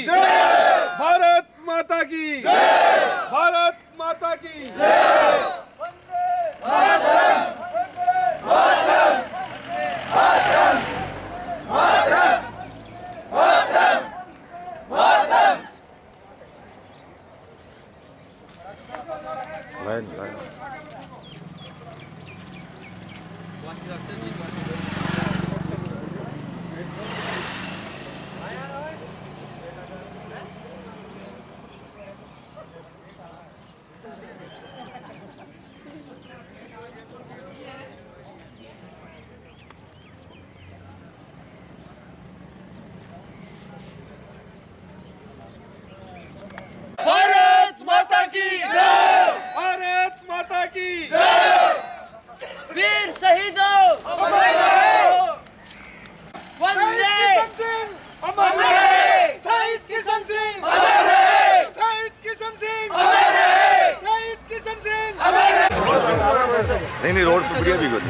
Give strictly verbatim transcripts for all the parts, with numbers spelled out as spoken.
भारत माता की भारत माता की लाइन लाइन भारत माता की भारत माता की वीर शहीदों वंदे अमर रहे शहीद किशन सिंह अमर रहे शहीद किशन सिंह अमर रहे शहीद किशन सिंह नहीं नहीं रोड पे बढ़िया भी करो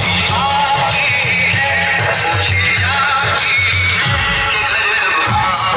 Oh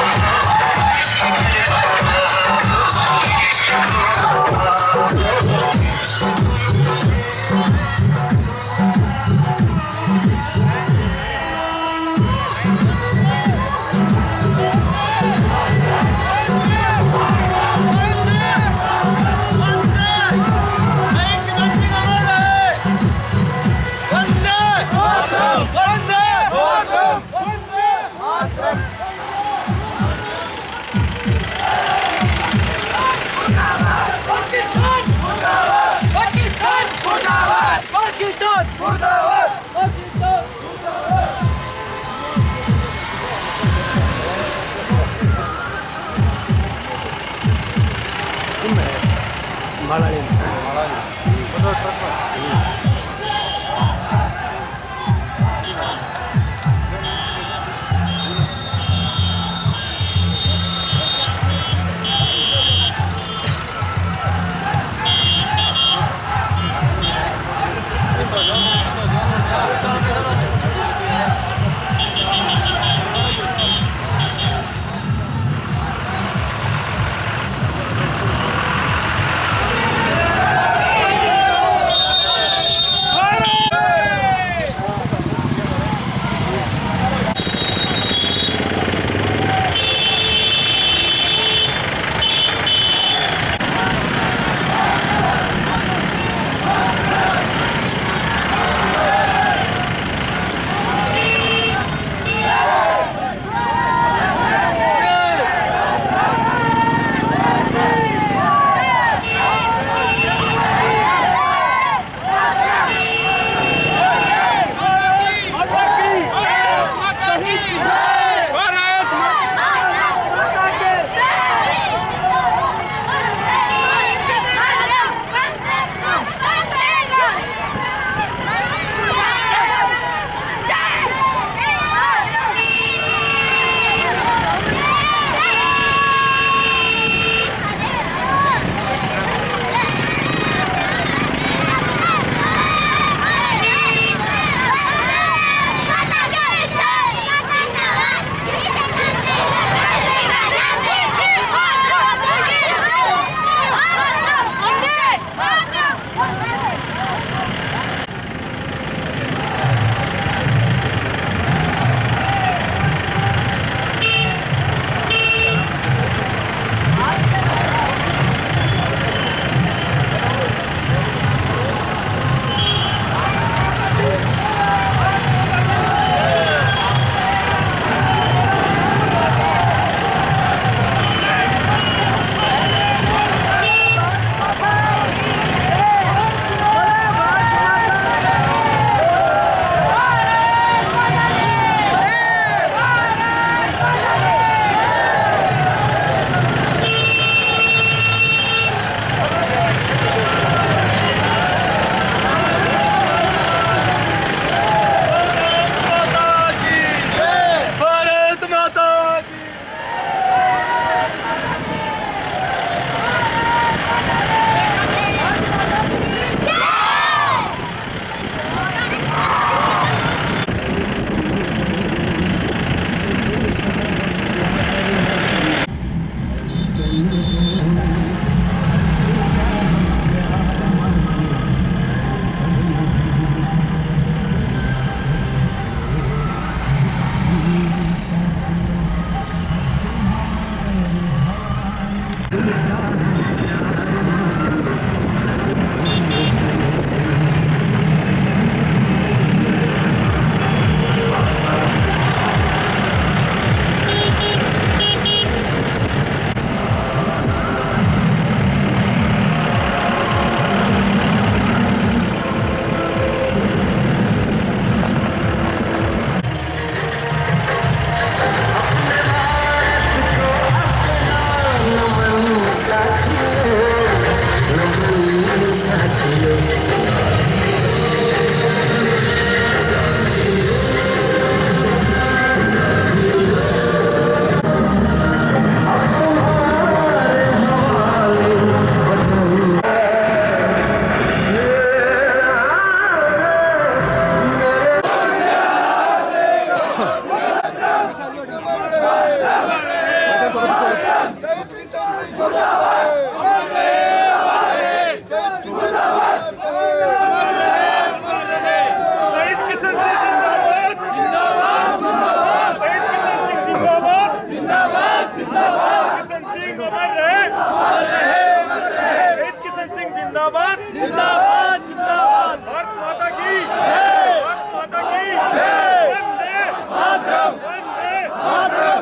जिंदाबाद जिंदाबाद भारत माता की भारत माता की वंदे मातरम वंदे मातरम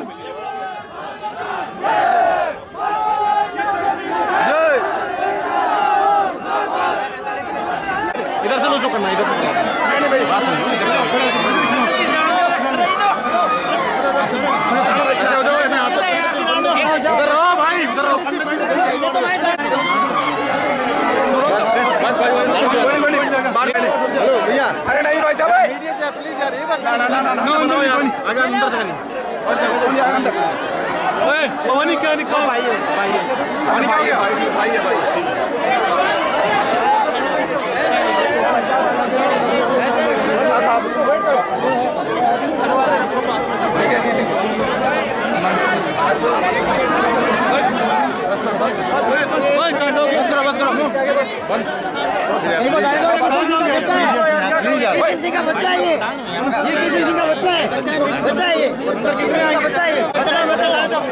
इधर से लो जो करना इधर से नहीं भाई बात सुनो इधर से ऐसे हो जाओ ऐसे हाथ इधर रहो भाई इधर रहो बस भाई हेलो भैया अरे नहीं भाई साहब मीडिया से प्लीज यार ये बात ना ना ना ना ना आगे अंदर से नहीं और जगह अंदर ओए भवानी क्या निकाल भाई है भाई है भाई है भाई है भाई किसी का बच्चा है ये ये किसी का बच्चा है बच्चा है ये किसी का बच्चा है बच्चा बच्चा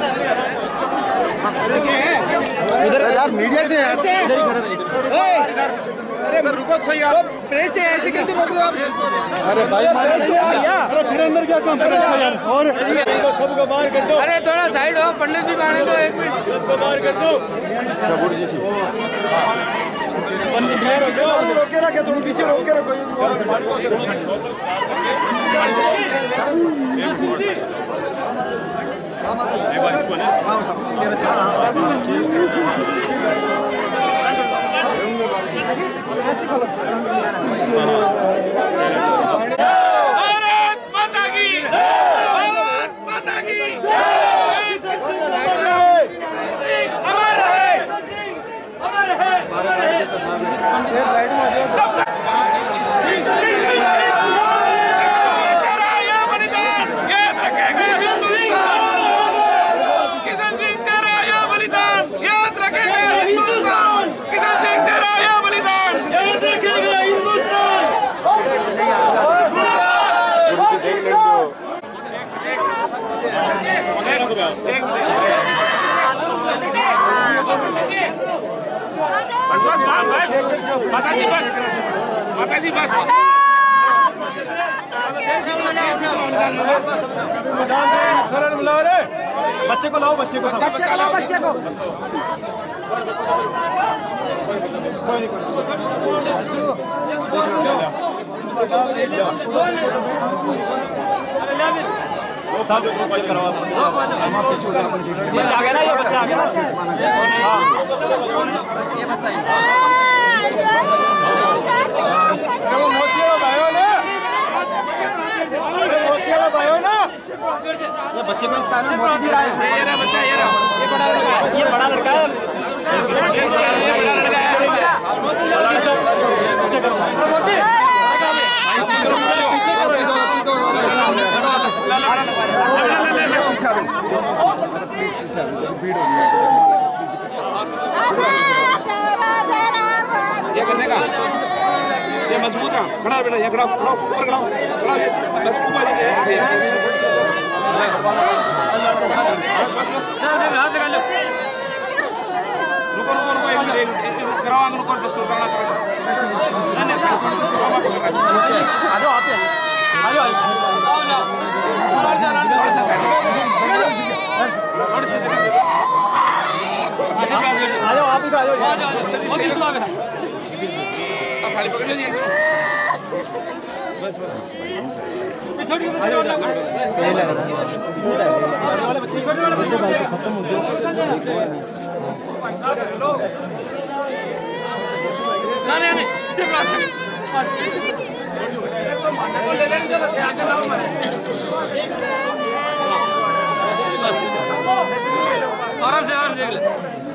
इधर यार मीडिया से ऐसे इधर ही खड़े रहिए अरे रुको सही यार प्रेस से ऐसे कैसे बोल रहे हो आप अरे भाई प्रेस से यार अरे फिर अंदर क्या काम प्रेस का यार और सबको बाहर कर दो अरे थोड़ा साइड हो पंडित जी गाने दो एक मिनट सबको बाहर कर दो सबूर जी से पंडित बाहर हो जाओ रोके रखे तुम पीछे रोक के रखो ये बात को ना चेहरा चेहरा भारत माता की भारत माता की अमर है अमर है अमर है तेरा ये बलिदान याद रखेगा हिंदुस्तान किशन सिंह तेरा ये बलिदान याद रखेगा हिंदुस्तान किशन सिंह तेरा ये बलिदान याद रखेगा हिंदुस्तान बस बस बस माताजी बस माताजी बस बच्चे को लाओ बच्चे को बच्चे को लाओ बच्चे को बच्चा आ गया ना ये बच्चा आ गया ये बच्चा है ये बच्चे को इसका नाम मोदी जी लाए ये रहा बच्चा ये रहा ये बड़ा लड़का है ये बड़ा लड़का है ये बड़ा लड़का ये कर देगा ये मजबूत है खड़ा बेटा ये खड़ा खड़ा ऊपर खड़ा खड़ा बस ऊपर ही बस बस बस हाथ लगा लो रुको रुको रुको एक कराओ अंदर ऊपर दस्तूर करना करो आ जाओ आप आ जाओ आओ ना और जाना थोड़ा सा थोड़ा सा आ जाओ आप ही आ जाओ आ जाओ और दिल दुआ में खाली पकड़ लीजिए बस बस छोटी छोटी वाले बच्चे छोटे वाले बच्चे खत्म हो गए ना नहीं नहीं सिर्फ बात ले लेने चलो आगे लाओ मैं आराम से आराम देख ले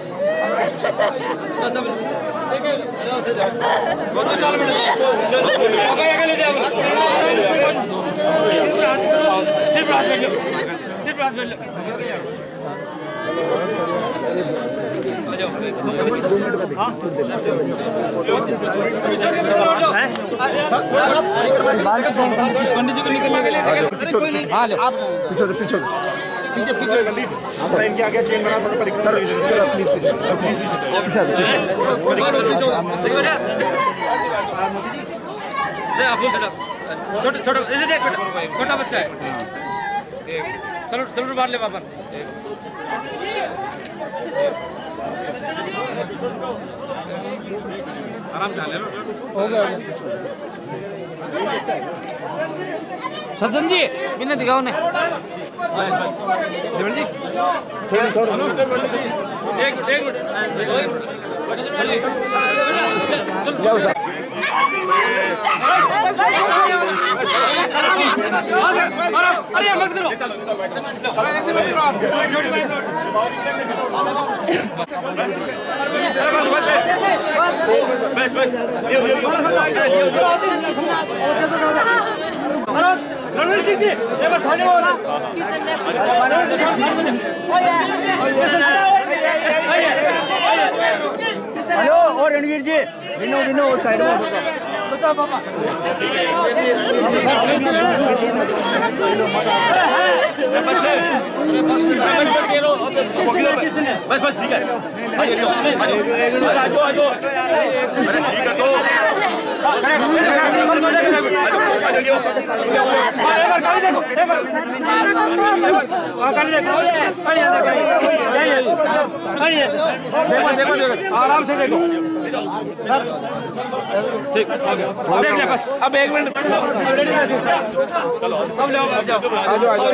एक बहुत चाल में आगे आगे ले जाओ सिर्फ हाथ में सिर्फ हाथ में आ जाओ पंडित जी को निकलने के लिए पीछे पीछे पीछे पीछे इनके आगे चेन बना पड़ पड़ सर प्लीज छोटा छोटा इधर देख बेटा छोटा बच्चा है सलूट सलूट मार ले पापा आराम से ले लो हो गया सज्जन जी किन्ने दिखाओ ने देवन जी थोड़ा एक एक मिनट अरे मत करो ऐसे मत करो छोटी बात बस बस रणवीर सिंह जी एक बार थाने बोल हेलो और रणवीर जी विनो विनो साइड में बताओ पापा बस बस बस बस ठीक है आजो आजो अरे ठीक है तो देखो देखो आराम से देखो सर ठीक देख ले बस अब एक मिनट सब ले आओ जाओ आ जाओ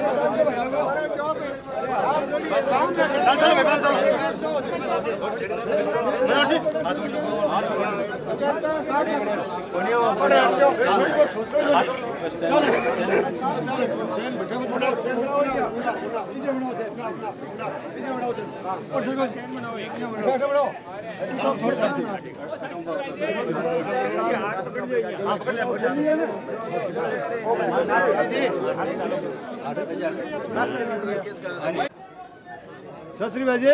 सस्री बाजी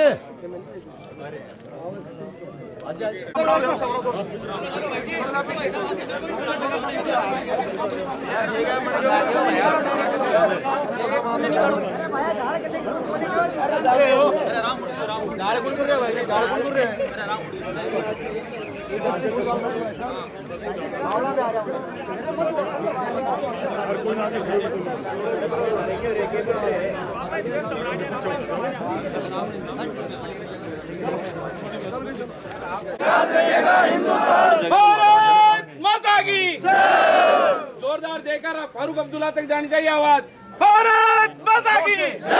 भारत माता की जोरदार देकर फारूक अब्दुल्ला तक जानी चाहिए आवाज भारत माता की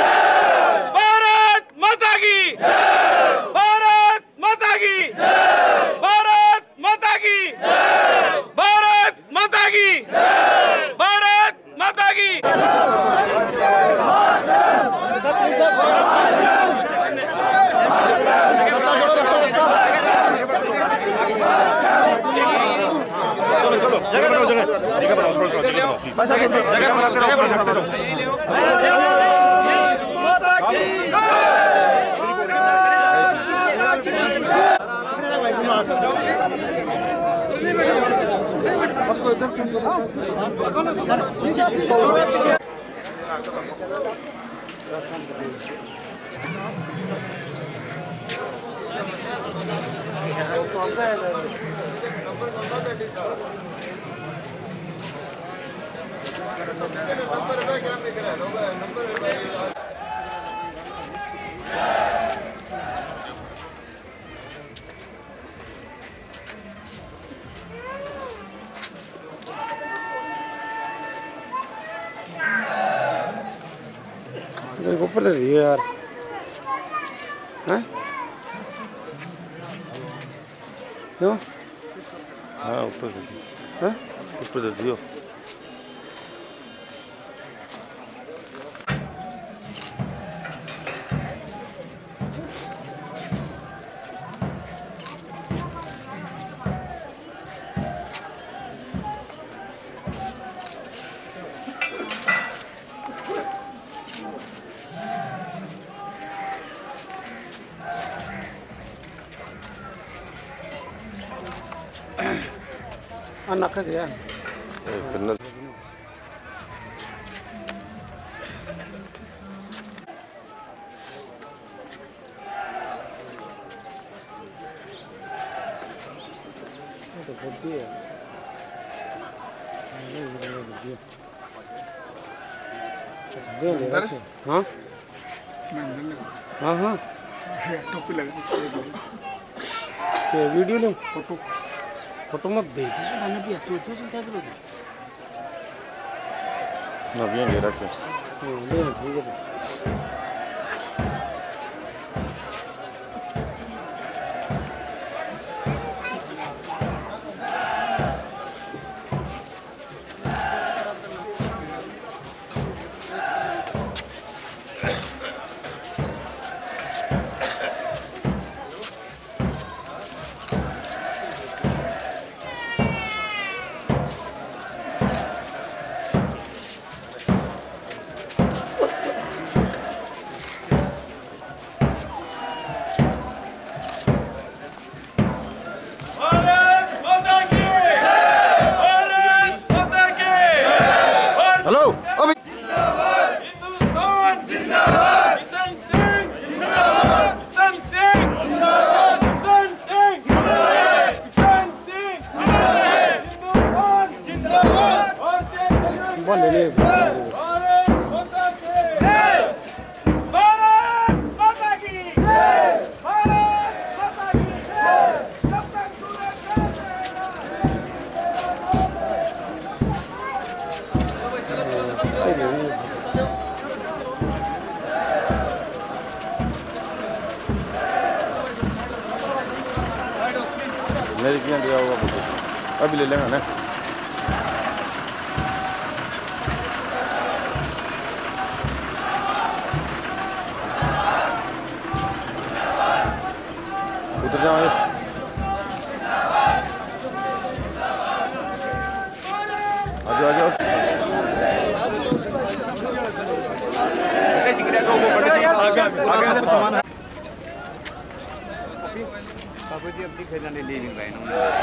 भारत माता की भारत माता की भारत माता की भारत माता की भारत माता की जगह बनाओ जगह जगह बनाओ थोड़ा थोड़ा जगह बनाओ जगह बनाते रहो माता की ऊपर ले रही है यार हैं क्यों हाँ ऊपर हैं ऊपर दे दियो anak aja ya. Eh, bener. हाँ हाँ हाँ टोपी लगा वीडियो लो फोटो फोटो मत भेज सुना भी तू तू चिंता करो ना bien ले रखे हां ले ठीक है हेलो अभी हिंदुस्तान जिंदाबाद किशन सिंह जिंदाबाद किशन सिंह जिंदाबाद किशन सिंह जिंदाबाद किशन सिंह जिंदाबाद हिंदुस्तान जिंदाबाद भारतीय जनता बोल ले भारत माता की जय भारत माता की जय भारत माता की जय जब तक सूरज मेरे क्या दिया हुआ मुझे अभी ले लेंगे ना उतर जाओ आजो आजो जी अपनी खेलने ले नहीं गए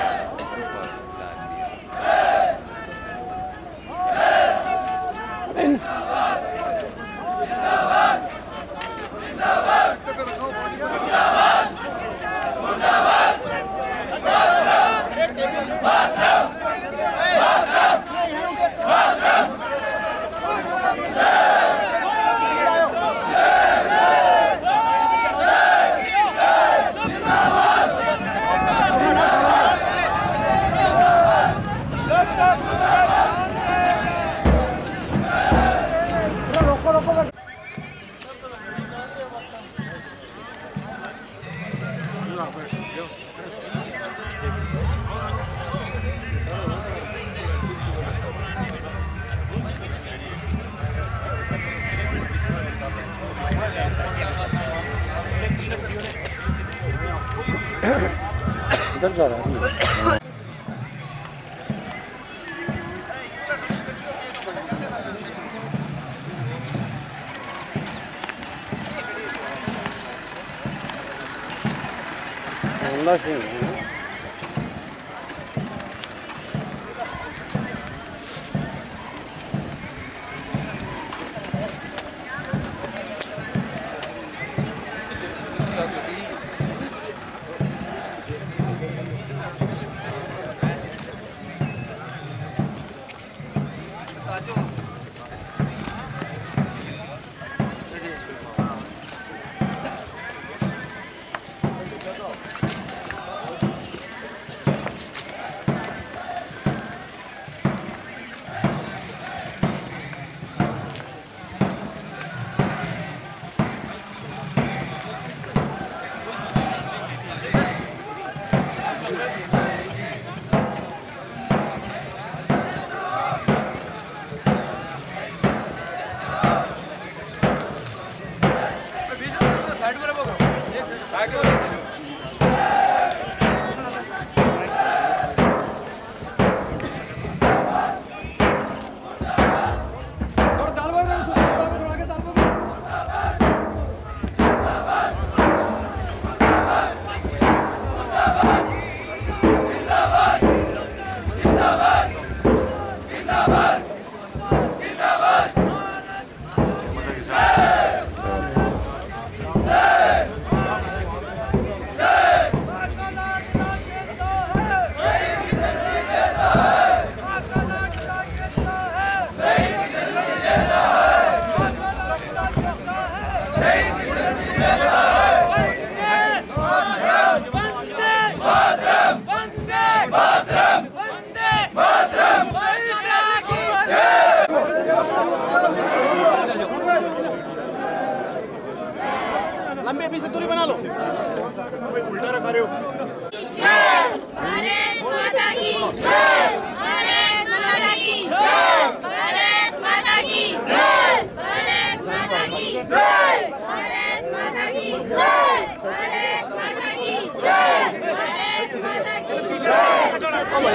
इधर जा रहा है अंदर से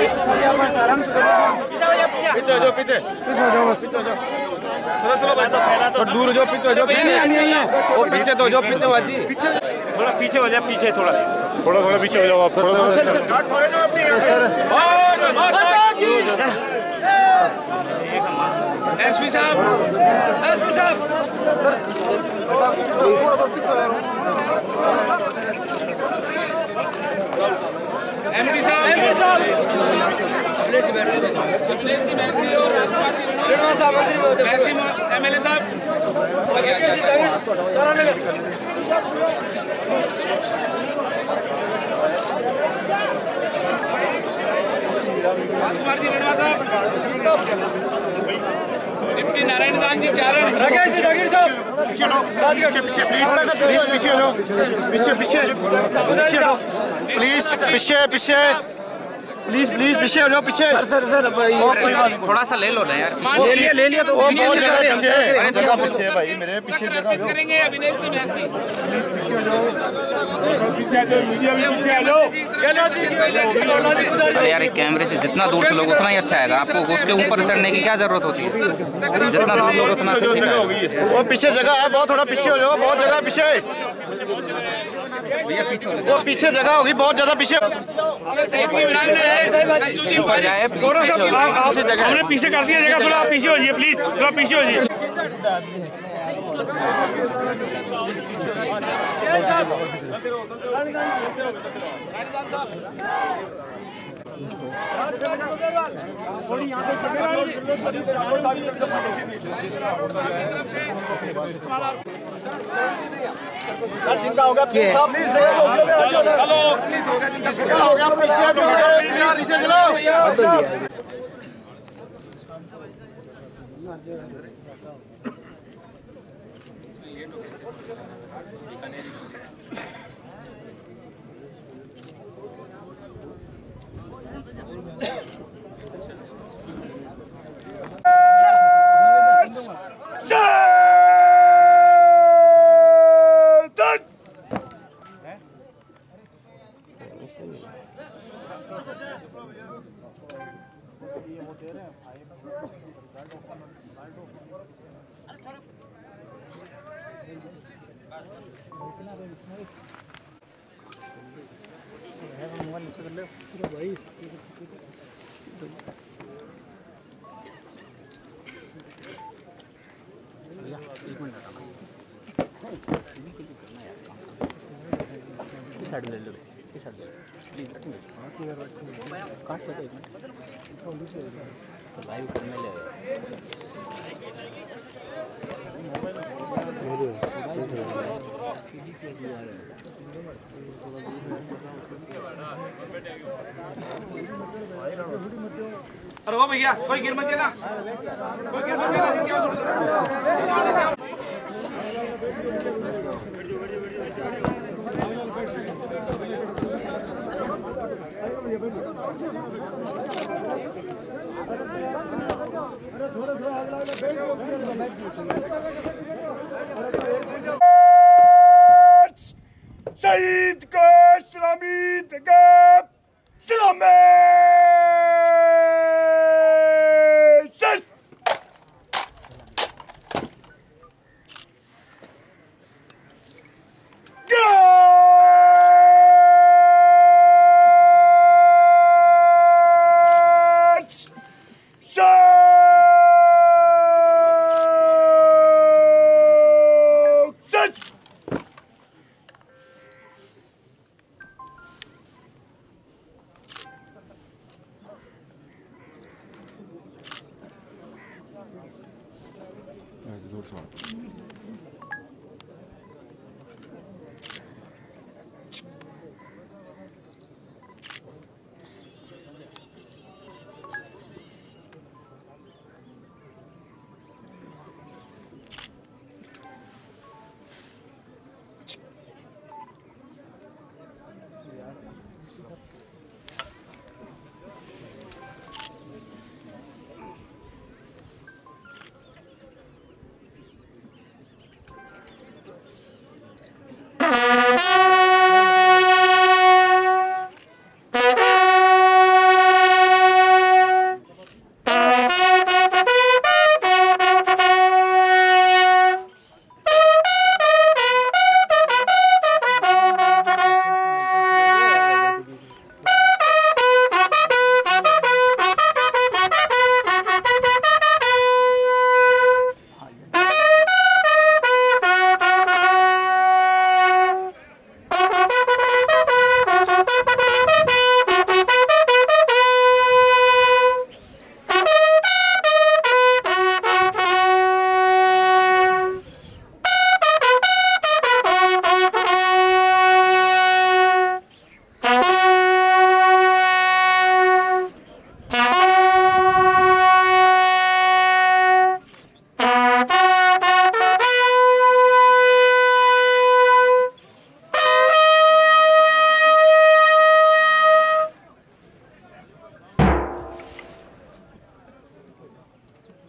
पीछे जो पीछे पीछे जाओ बस पीछे जाओ चलो चलो भाई तो दूर जो पीछे जो पीछे वो पीछे तो जो पीछे बाजी पीछे थोड़ा पीछे हो जाए पीछे थोड़ा थोड़ा थोड़ा पीछे हो जाओ आप थोड़ा थोड़ा एसपी साहब एसपी साहब एमपी साहब एमपी साहब एमएलए साहब कुमार जी रेणवा साहब डिप्टी नारायण दान जी चारण राकेश जागीर साहब पीछे पीछे प्लीज प्लीज पीछे हो जाओ पीछे पीछे प्लीज पीछे पीछे प्लीज प्लीज पीछे हो जाओ पीछे सर सर थोड़ा सा ले लो ना यार ले लिया ले लिया तो बहुत जगह पीछे जगह पीछे भाई मेरे पीछे जगह करेंगे अभिनेश जी मैच जी पीछे हो जाओ पीछे आ जाओ मीडिया में पीछे आ जाओ अरे यार एक कैमरे से जितना दूर से लोग उतना ही अच्छा आएगा। आपको उसके ऊपर चढ़ने की क्या जरूरत होती है? जितना दूर लोग उतना वो पीछे जगह है बहुत थोड़ा पीछे हो जाओ बहुत जगह पीछे वो पीछे जगह होगी बहुत ज्यादा पीछे हमने पीछे कर दिया जगह थोड़ा पीछे हो जाइए प्लीज थोड़ा पीछे हो जाइए सर जिनका होगा प्लीज जगह हो गया चलो प्लीज हो गया जिनका हो गया पीछे पीछे पीछे चलो साइड ले लो इस साइड ले प्लीज काट लो एक मिनट तो लाइव करने ले अरे वो भैया कोई गिर मत जाना कोई गिर मत जाना नीचे आओ शहीद को सलामी देगा सलामी सर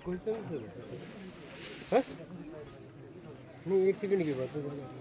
नहीं एक सेकंड की बात है।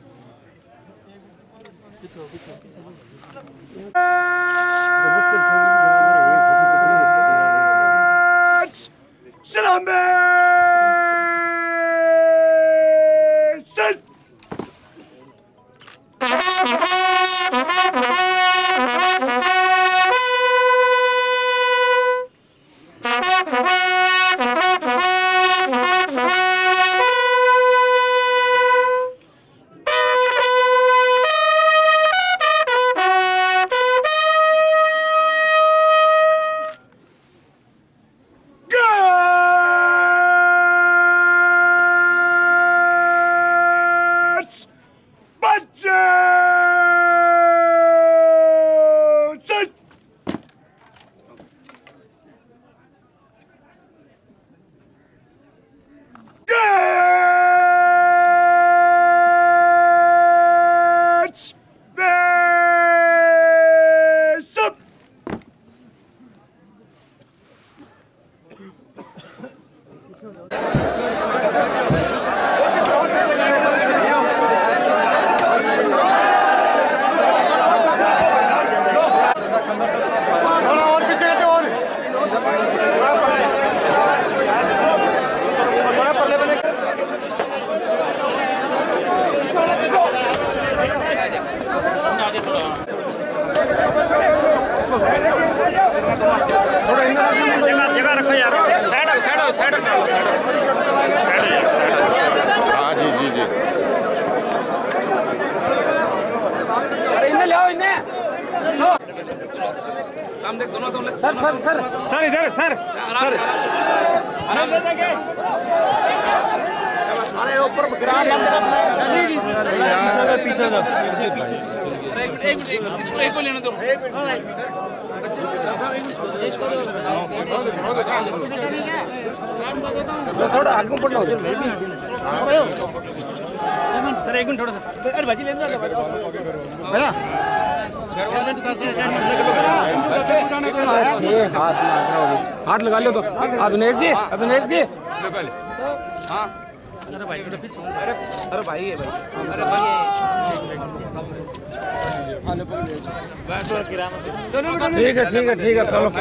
जगह रखो यार, साइड साइड साइड साइड। हाँ जी जी जी। अरे इन्हें ले आओ, इन्हें सामने दोनों दोनों सर सर सर सर इधर सर आराम से आराम से अरे ऊपर पीछे जाओ। अरे एक मिनट इसको एक को लेने दो। थोड़ा आगे पड़ना हो सर, एक मिनट थोड़ा सा। अरे भाजी लेने भैया हाथ हाथ लगा लो तो। अभिनेश जी, अभिनेश जी हाँ। अरे भाई पीछे, अरे भाई है भाई, अरे भाई ठीक है ठीक है ठीक है चलो।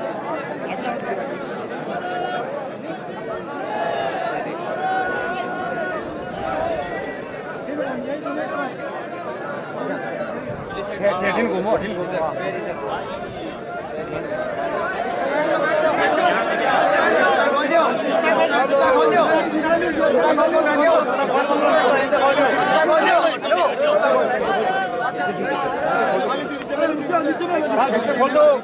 ठीक घूमो ठीक घूमो। खोल दो।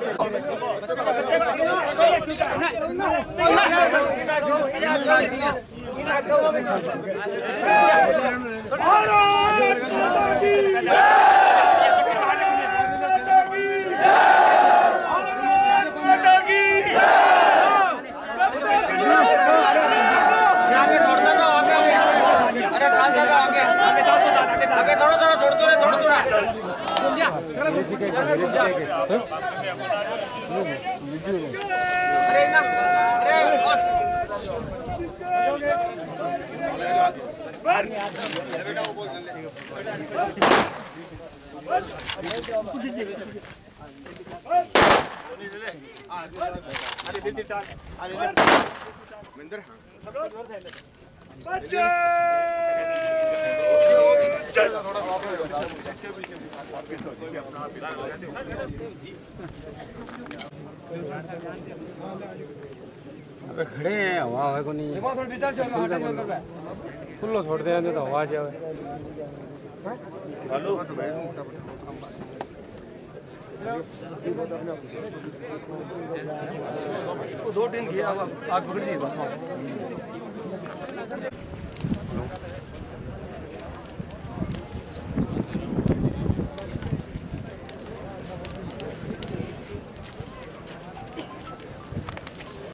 अबे खड़े हैं, हवा है को नहीं खुल्लो छोड़ दे तो हवा जावे। हेलो दो दिन किया, आग पकड़ दी।